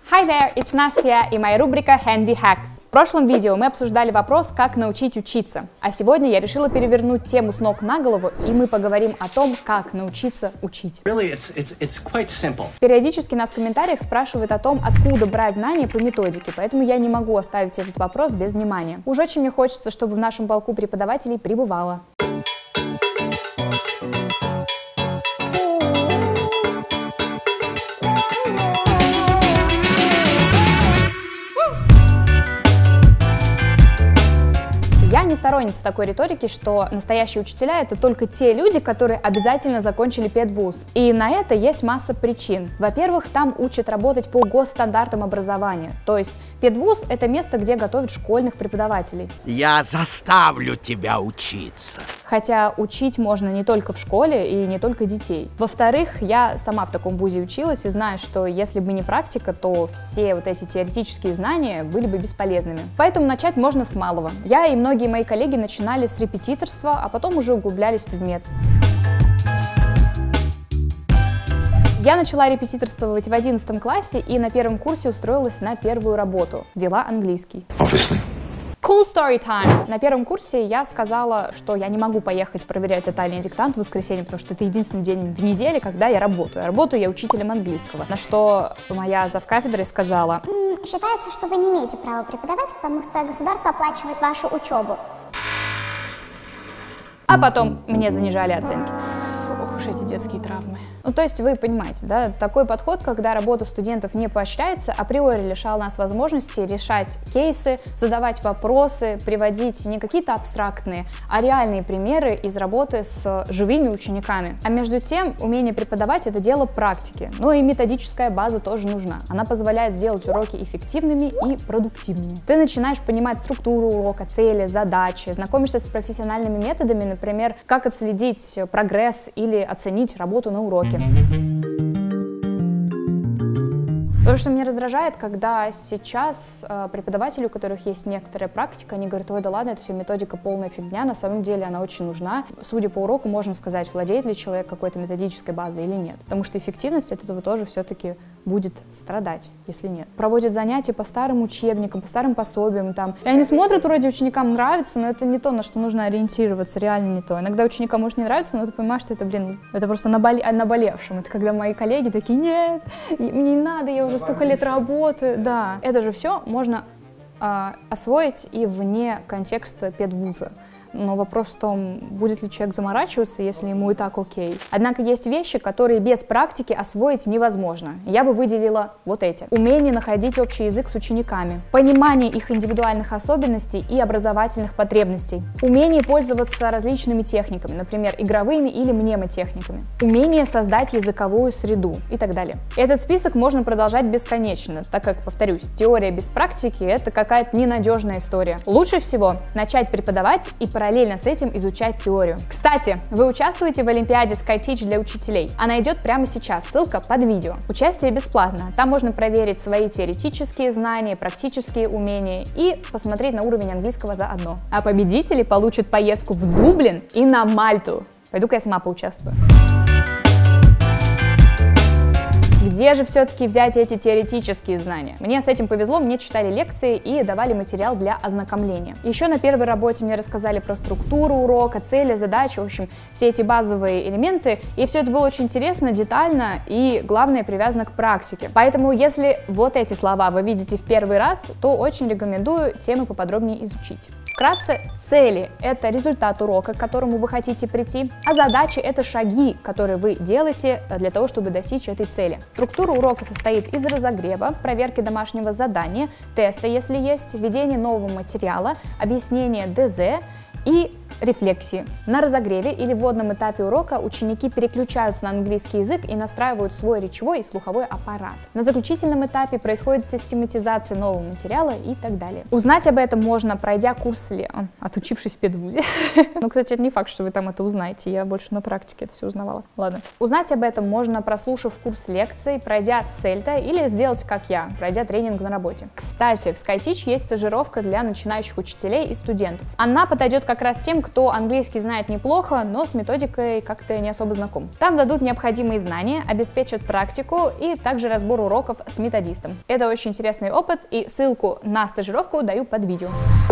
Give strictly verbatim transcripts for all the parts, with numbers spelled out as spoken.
Hi there, it's Nasya и моя рубрика Handy Hacks. В прошлом видео мы обсуждали вопрос, как научить учиться, а сегодня я решила перевернуть тему с ног на голову, и мы поговорим о том, как научиться учить. Really, it's, it's, it's quite simple. Периодически нас в комментариях спрашивают о том, откуда брать знания по методике, поэтому я не могу оставить этот вопрос без внимания. Уж очень мне хочется, чтобы в нашем полку преподавателей прибывало. Я не сторонница такой риторики, что настоящие учителя — это только те люди, которые обязательно закончили педвуз. И на это есть масса причин. Во-первых, там учат работать по госстандартам образования. То есть педвуз — это место, где готовят школьных преподавателей. Я заставлю тебя учиться. Хотя учить можно не только в школе и не только детей. Во-вторых, я сама в таком вузе училась и знаю, что если бы не практика, то все вот эти теоретические знания были бы бесполезными. Поэтому начать можно с малого. Я и многие мои коллеги начинали с репетиторства, а потом уже углублялись в предмет. Я начала репетиторствовать в одиннадцатом классе и на первом курсе устроилась на первую работу. Вела английский. Obviously. Cool story time! На первом курсе я сказала, что я не могу поехать проверять тотальный диктант в воскресенье, потому что это единственный день в неделе, когда я работаю. Работаю я учителем английского. На что моя завкафедрой сказала: считается, что вы не имеете права преподавать, потому что государство оплачивает вашу учебу. А потом мне занижали оценки. Ох уж эти детские травмы. Ну, то есть вы понимаете, да, такой подход, когда работа студентов не поощряется, априори лишал нас возможности решать кейсы, задавать вопросы, приводить не какие-то абстрактные, а реальные примеры из работы с живыми учениками. А между тем, умение преподавать — это дело практики, но и методическая база тоже нужна. Она позволяет сделать уроки эффективными и продуктивными. Ты начинаешь понимать структуру урока, цели, задачи, знакомишься с профессиональными методами, например, как отследить прогресс или оценить работу на уроке. Потому что меня раздражает, когда сейчас э, преподаватели, у которых есть некоторая практика, они говорят: ой, да ладно, это все методика полная фигня, на самом деле она очень нужна. Судя по уроку, можно сказать, владеет ли человек какой-то методической базой или нет. Потому что эффективность от этого тоже все-таки будет страдать, если нет. Проводят занятия по старым учебникам, по старым пособиям. Там. И они смотрят, вроде ученикам нравится, но это не то, на что нужно ориентироваться, реально не то. Иногда ученикам может не нравиться, но ты понимаешь, что это, блин, это просто наболе... о наболевшем. Это когда мои коллеги такие: нет, мне не надо, я уже столько лет работаю. Да, это же все можно э, освоить и вне контекста педвуза. Но вопрос в том, будет ли человек заморачиваться, если ему и так окей. Однако есть вещи, которые без практики освоить невозможно. Я бы выделила вот эти. Умение находить общий язык с учениками, понимание их индивидуальных особенностей и образовательных потребностей, умение пользоваться различными техниками, например, игровыми или мнемотехниками, умение создать языковую среду и так далее. Этот список можно продолжать бесконечно, так как, повторюсь, теория без практики — это какая-то ненадежная история. Лучше всего начать преподавать и параллельно с этим изучать теорию. Кстати, вы участвуете в Олимпиаде SkyTeach для учителей. Она идет прямо сейчас, ссылка под видео. Участие бесплатно. Там можно проверить свои теоретические знания, практические умения и посмотреть на уровень английского заодно. А победители получат поездку в Дублин и на Мальту. Пойду-ка я сама поучаствую. Где же все-таки взять эти теоретические знания? Мне с этим повезло, мне читали лекции и давали материал для ознакомления. Еще на первой работе мне рассказали про структуру урока, цели, задачи, в общем, все эти базовые элементы, и все это было очень интересно, детально и, главное, привязано к практике. Поэтому, если вот эти слова вы видите в первый раз, то очень рекомендую темы поподробнее изучить. Вкратце, цели — это результат урока, к которому вы хотите прийти, а задачи — это шаги, которые вы делаете для того, чтобы достичь этой цели. Структура урока состоит из разогрева, проверки домашнего задания, теста, если есть, введения нового материала, объяснения ДЗ и рефлексии. На разогреве или вводном этапе урока ученики переключаются на английский язык и настраивают свой речевой и слуховой аппарат. На заключительном этапе происходит систематизация нового материала и так далее. Узнать об этом можно, пройдя курс, отучившись в педвузе. Ну, кстати, это не факт, что вы там это узнаете, я больше на практике это все узнавала. Ладно. Узнать об этом можно, прослушав курс лекций, пройдя цельта или сделать как я, пройдя тренинг на работе. Кстати, в SkyTeach есть стажировка для начинающих учителей и студентов. Она подойдет как раз тем, тем, кто английский знает неплохо, но с методикой как-то не особо знаком. Там дадут необходимые знания, обеспечат практику и также разбор уроков с методистом. Это очень интересный опыт, и ссылку на стажировку даю под видео.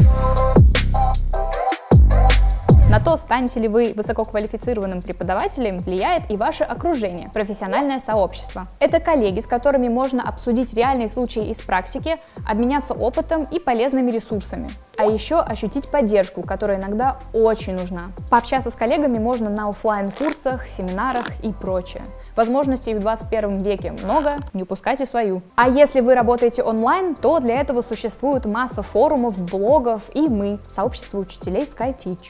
На то, станете ли вы высококвалифицированным преподавателем, влияет и ваше окружение, профессиональное сообщество. Это коллеги, с которыми можно обсудить реальные случаи из практики, обменяться опытом и полезными ресурсами. А еще ощутить поддержку, которая иногда очень нужна. Пообщаться с коллегами можно на офлайн-курсах, семинарах и прочее. Возможностей в двадцать первом веке много, не упускайте свою. А если вы работаете онлайн, то для этого существует масса форумов, блогов и мы, сообщество учителей SkyTeach.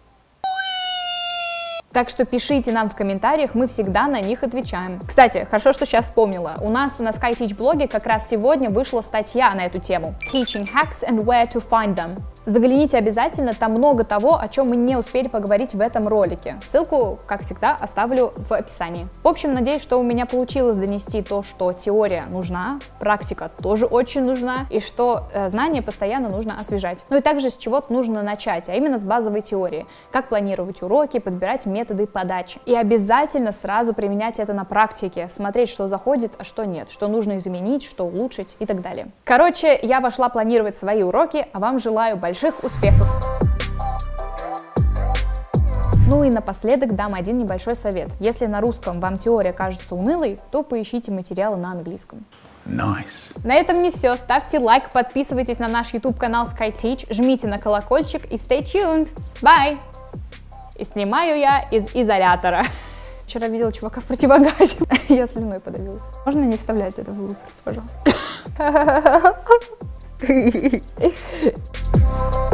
Так что пишите нам в комментариях, мы всегда на них отвечаем. Кстати, хорошо, что сейчас вспомнила. У нас на SkyTeach блоге как раз сегодня вышла статья на эту тему. Teaching hacks and where to find them. Загляните обязательно, там много того, о чем мы не успели поговорить в этом ролике. Ссылку, как всегда, оставлю в описании. В общем, надеюсь, что у меня получилось донести то, что теория нужна, практика тоже очень нужна, и что э, знания постоянно нужно освежать. Ну и также с чего-то нужно начать, а именно с базовой теории. Как планировать уроки, подбирать методы подачи. И обязательно сразу применять это на практике, смотреть, что заходит, а что нет, что нужно изменить, что улучшить и так далее. Короче, я пошла планировать свои уроки, а вам желаю больших Больших успехов! Ну и напоследок дам один небольшой совет. Если на русском вам теория кажется унылой, то поищите материалы на английском. Nice. На этом не все. Ставьте лайк, подписывайтесь на наш YouTube канал SkyTeach, жмите на колокольчик и stay tuned. Bye! И снимаю я из изолятора. Вчера видела чувака в противогазе. Я слюной подавила. Можно не вставлять это в выпуск, пожалуйста?